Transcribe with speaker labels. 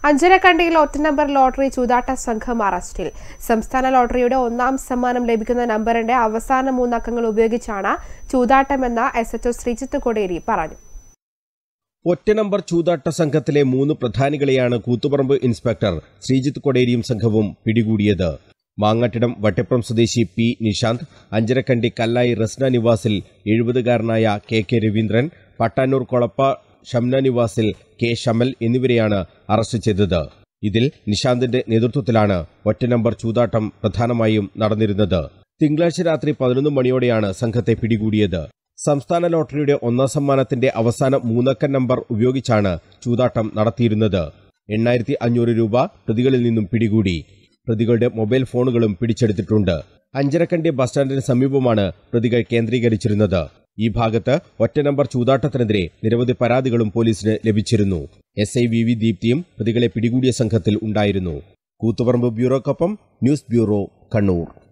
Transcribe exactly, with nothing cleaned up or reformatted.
Speaker 1: അഞ്ചരക്കണ്ടിയിൽ ഒറ്റ number lottery ചൂതാട്ട സംഘം അറസ്റ്റിൽ. സംസ്ഥാന ലോട്ടറിയുടെ ഒന്നാം സമ്മാനം ലഭിക്കുന്ന നമ്പറിന്റെ അവസാന മൂന്നക്കങ്ങൾ ഉപയോഗിച്ചാണ് ചൂതാട്ടമെന്ന് S H O Sreejith Koderi പറഞ്ഞു.
Speaker 2: ഒറ്റ നമ്പർ ചൂതാട്ട സംഘത്തിലെ മൂന്ന് പ്രധാനികളെയാണ് കൂത്തുപറമ്പ് ഇൻസ്പെക്ടർ ശ്രീജിത്ത് കൊടേരിയും സംഘവും പിടികൂടിയത്. മാങ്ങാട്ടിടം വട്ടിപ്പുറം സ്വദേശി പി നിശാന്ത്, അഞ്ചരക്കണ്ടി കല്ലായി റസ്ന നിവാസിൽ എഴുപതുകാരനായ കെ കെ രവീന്ദ്രൻ, പട്ടാന്നൂർ കൊളപ്പ ഷംന നിവാസിൽ കെ ഷമൽ എന്നിവരെയാണ് അറസ്റ്റ് ചെയ്തത്. ഇതിൽ നിശാന്തിന്റെ നേതൃത്വത്തിലാണ് ഒറ്റ നമ്പർ ചൂതാട്ടം പ്രധാനമായും നടന്നിരുന്നത്. തിങ്കളാഴ്ച രാത്രി പതിനൊന്ന് മണിയോടെയാണ് സംഘത്തെ പിടികൂടിയത്. സംസ്ഥാന ലോട്ടറിയുടെ ഒന്നാം സമ്മാനത്തിന്റെ അവസാന മൂന്നക്ക നമ്പർ ഉപയോഗിച്ചാണ് ചൂതാട്ടം നടത്തിയിരുന്നത്. എണ്ണായിരത്തി അഞ്ഞൂറ് രൂപ പ്രതികളിൽ നിന്നും പിടികൂടി. പ്രതികളുടെ മൊബൈൽ ഫോണുകളും പിടിച്ചെടുത്തിട്ടുണ്ട്. അഞ്ചരക്കണ്ടി ബസ് സ്റ്റാൻഡിന് സമീപമാണ് പ്രതികൾ കേന്ദ്രീകരിച്ചിരുന്നത്. ഈ ഭാഗത്ത് ഒറ്റ നമ്പർ ചൂതാട്ടത്തിനെതിരെ നിരവധി പരാതികളും പോലീസിന് ലഭിച്ചിരുന്നു. എസ് ഐ വി വി ദീപ്തിയും പ്രതികളെ പിടികൂടിയ സംഘത്തിൽ ഉണ്ടായിരുന്നു. കൂത്തുപറമ്പ് ബ്യൂറോക്കൊപ്പം ന്യൂസ് ബ്യൂറോ, കണ്ണൂർ.